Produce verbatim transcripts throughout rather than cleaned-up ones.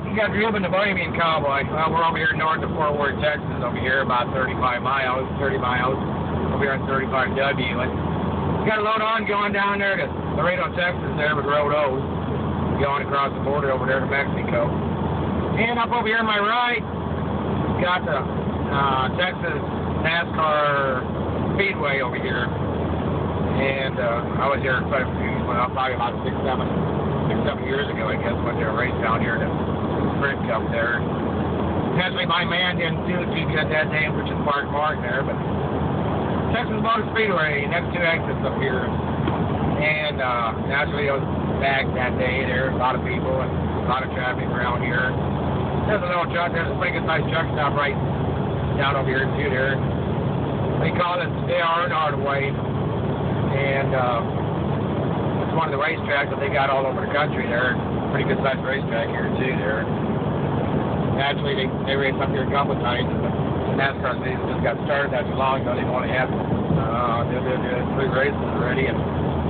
You got driven the Bohemian Cowboy. Well, we're over here north of Fort Worth, Texas, over here about thirty-five miles, thirty miles, over here on thirty-five W. And we got a load on going down there to Laredo, Texas, there with Road O, going across the border over there to Mexico. And up over here on my right, got the uh, Texas NASCAR Speedway over here. And uh, I was here quite a few, well, probably about six, seven, six, seven years ago, I guess, went there, raced down here to Sprint Cup there. Naturally, my man didn't do T V at that day, which is Mark Martin there, but Texas Motor Speedway, next two exits up here. And uh, naturally, I was back that day there, a lot of people and a lot of traffic around here. There's a little truck, there's a pretty good sized truck stop right down over here too there. They call it the Hardaway. And uh, it's one of the racetracks that they got all over the country there. Pretty good sized racetrack here too there. Naturally, they, they race up here a couple of times. The NASCAR season just got started not too long ago. They've only had uh, they're, they're, they're three races already. And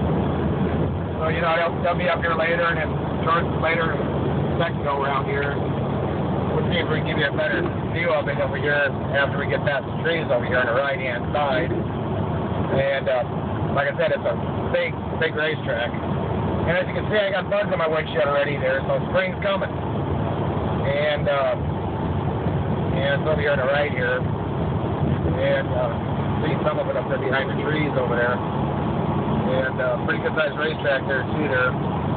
so, you know, they'll, they'll be up here later, and then short later, second go around here. We'll see if we can give you a better view of it over here after we get past the trees over here on the right-hand side. And uh, like I said, it's a big, big racetrack. And as you can see, I got bugs on my windshield already there, so spring's coming. And, uh, and it's over here on the right here. And uh, see some of it up there behind the trees over there. And uh, pretty good sized racetrack there too there.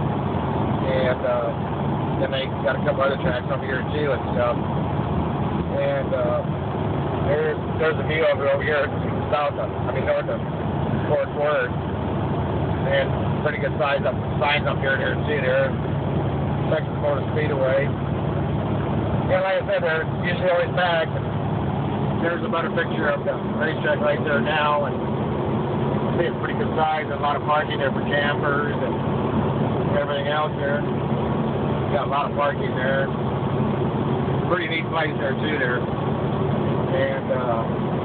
And uh, then they got a couple other tracks over here too and stuff. And uh, there's, there's a view over, over here south of, I mean north of Fort Worth, and pretty good size up signs up here there too there. Texas Motor Speedway. Yeah, like I said, they're usually always packed. There's a better picture of the racetrack right there now, and you see it's pretty good size. There's a lot of parking there for campers and everything else there. Got a lot of parking there. Pretty neat place there too there. And uh,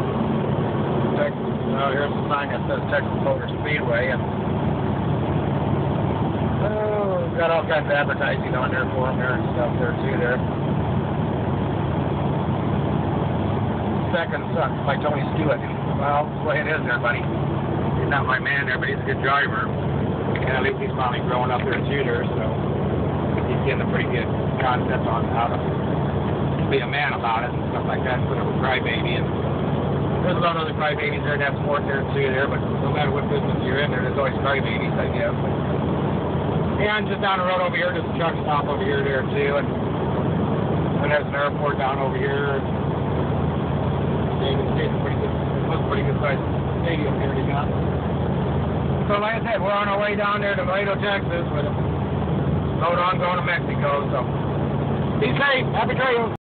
Texas. Oh, here's a sign that says Texas Motor Speedway, and oh, got all kinds of advertising on there for them there and stuff there too there. Second son by Tony Stewart. Well, that's the way it is there, buddy. He's not my man there, but he's a good driver. And at least he's finally growing up there too there, so he's getting a pretty good concept on how to be a man about it and stuff like that, instead of a crybaby. And there's a lot of other crybabies there in that sport there too there, but no matter what business you're in there, there's always crybabies, I guess. And just down the road over here, there's a truck stop over here there too, and, and there's an airport down over here. You can see it's a pretty good, it's a pretty good sized stadium here they got. So like I said, we're on our way down there to Laredo, Texas, with a load on going to Mexico. So be safe. Happy trails.